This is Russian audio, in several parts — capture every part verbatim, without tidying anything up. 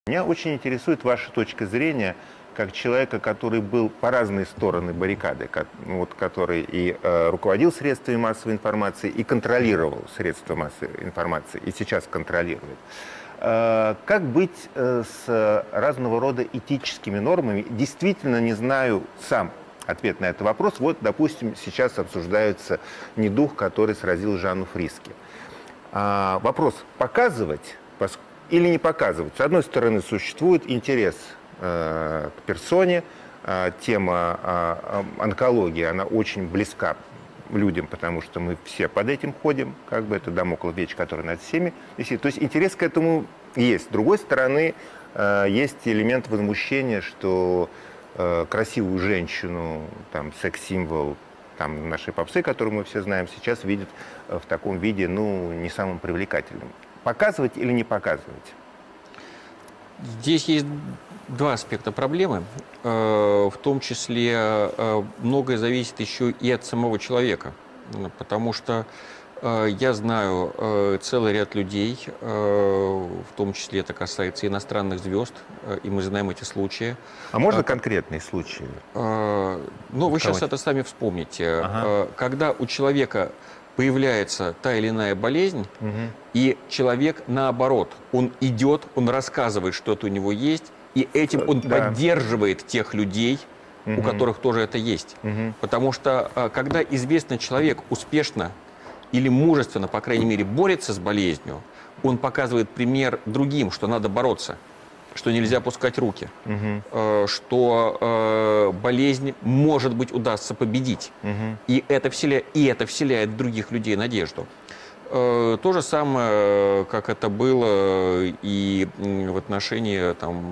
Меня очень интересует ваша точка зрения, как человека, который был по разные стороны баррикады, как, вот, который и э, руководил средствами массовой информации, и контролировал средства массовой информации, и сейчас контролирует. Э, как быть э, с разного рода этическими нормами? Действительно не знаю сам ответ на этот вопрос. Вот, допустим, сейчас обсуждается недуг, который сразил Жанну Фриске. А, вопрос, показывать или не показывать? С одной стороны, существует интерес к персоне. Тема онкологии, она очень близка людям, потому что мы все под этим ходим, как бы это дамоклов меч, который над всеми висит. То есть интерес к этому есть. С другой стороны, есть элемент возмущения, что красивую женщину, там, секс-символ там, нашей попсы, которую мы все знаем, сейчас видят в таком виде, ну, не самым привлекательным. Показывать или не показывать? Здесь есть два аспекта проблемы. В том числе многое зависит еще и от самого человека. Потому что я знаю целый ряд людей, в том числе это касается иностранных звезд, и мы знаем эти случаи. А можно конкретные случаи? Ну, вы сейчас это сами вспомните. Ага. Когда у человека появляется та или иная болезнь, угу. и человек, наоборот, он идет, он рассказывает, что это у него есть, и этим он да. поддерживает тех людей, угу. у которых тоже это есть. Угу. Потому что, когда известный человек успешно или мужественно, по крайней мере, борется с болезнью, он показывает пример другим, что надо бороться, что нельзя опускать руки, угу. что э, болезнь, может быть, удастся победить. Угу. И, это вселяет, и это вселяет в других людей надежду. Э, то же самое, как это было и в отношении там,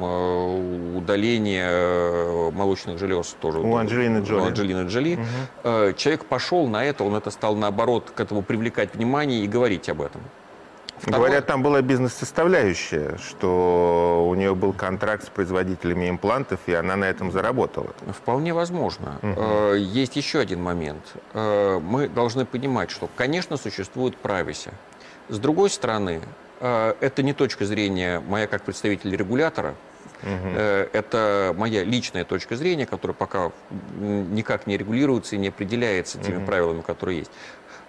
удаления молочных желез. Тоже, у Анджелины Джоли. У Анджелины Джоли. Угу. Э, человек пошел на это, он это стал, наоборот, к этому привлекать внимание и говорить об этом. Второе... Говорят, там была бизнес-составляющая, что у нее был контракт с производителями имплантов, и она на этом заработала. Вполне возможно. Угу. Есть еще один момент. Мы должны понимать, что, конечно, существует privacy. С другой стороны, это не точка зрения моя как представитель регулятора, угу. это моя личная точка зрения, которая пока никак не регулируется и не определяется теми угу. правилами, которые есть.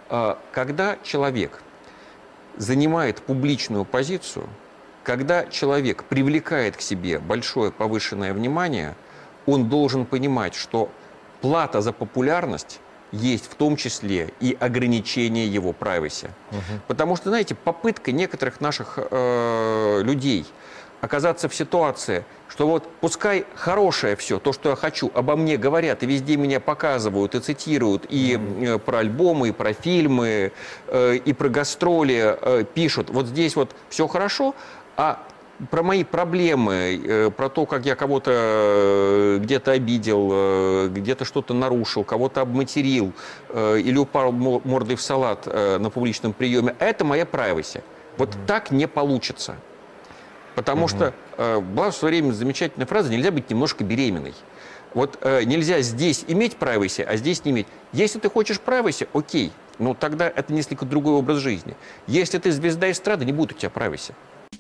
Когда человек занимает публичную позицию, когда человек привлекает к себе большое повышенное внимание, он должен понимать, что плата за популярность есть в том числе и ограничение его privacy. Угу. Потому что, знаете, попытка некоторых наших э, людей оказаться в ситуации, что вот пускай хорошее все, то, что я хочу, обо мне говорят, и везде меня показывают, и цитируют, и mm-hmm. про альбомы, и про фильмы, э, и про гастроли э, пишут. Вот здесь вот все хорошо, а про мои проблемы, э, про то, как я кого-то э, где-то обидел, э, где-то что-то нарушил, кого-то обматерил, э, или упал мордой в салат э, на публичном приеме, это моя privacy. Вот mm-hmm. так не получится. Потому угу. что э, была в свое время замечательная фраза: нельзя быть немножко беременной. Вот э, нельзя здесь иметь privacy, а здесь не иметь. Если ты хочешь privacy, окей, но тогда это несколько другой образ жизни. Если ты звезда эстрады, не будет у тебя privacy.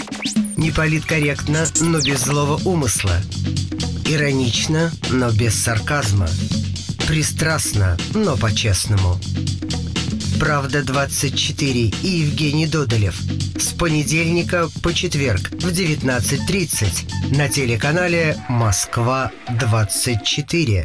Не политкорректно, но без злого умысла. Иронично, но без сарказма. Пристрастно, но по-честному. «Правда двадцать четыре» и Евгений Додолев. С понедельника по четверг в девятнадцать тридцать на телеканале «Москва двадцать четыре».